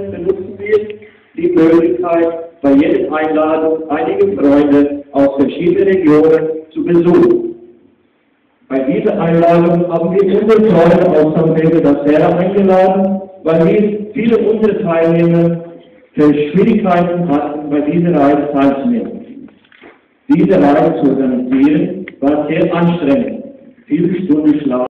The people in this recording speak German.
benutzen wir die Möglichkeit, bei jeder Einladung einige Freunde aus verschiedenen Regionen zu besuchen. Bei dieser Einladung haben wir unsere Freunde aus San Pedro da Serra eingeladen, weil wir viele unserer Teilnehmer Schwierigkeiten hatten, bei dieser Reise teilzunehmen. Diese Reise zu organisieren war sehr anstrengend. Viele Stunden Schlaf.